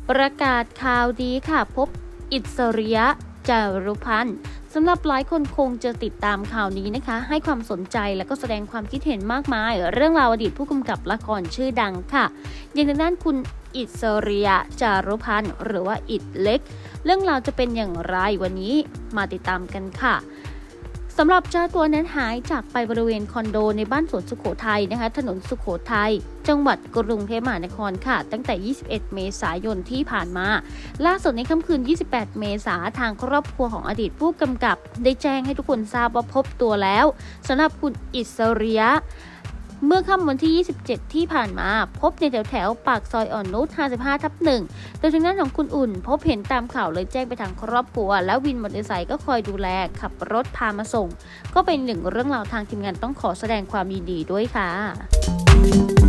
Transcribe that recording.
ประกาศข่าวดีค่ะพบอิสริยะ จารุพันธ์สำหรับหลายคนคงจะติดตามข่าวนี้นะคะให้ความสนใจและก็แสดงความคิดเห็นมากมายเรื่องราวอดีตผู้กำกับละครชื่อดังค่ะอย่างทางด้านคุณอิสริยะ จารุพันธ์หรือว่าอิดเล็กเรื่องราวจะเป็นอย่างไรวันนี้มาติดตามกันค่ะสำหรับเจ้าตัวนั้นหายจากไปบริเวณคอนโดในบ้านสวนสุโขทัยนะคะถนนสุโขทัยจังหวัดกรุงเทพมหานครค่ะตั้งแต่ 21 เมษายนที่ผ่านมาล่าสุดในค่ำคืน 28 เมษายนทางครอบครัวของอดีตผู้กำกับได้แจ้งให้ทุกคนทราบว่าพบตัวแล้วสำหรับคุณอิสริยะเมื่อค่ำวันที่ 27 ที่ผ่านมาพบในแถวปากซอยอ่อนนุช 55/1 โดยทางด้านของคุณอุ่นพบเห็นตามข่าวเลยแจ้งไปทางครอบครัวแล้ววินมอเตอร์ไซค์ก็คอยดูแลขับรถพามาส่งก็เป็นหนึ่งเรื่องราวทางทีมงานต้องขอแสดงความยินดีด้วยค่ะ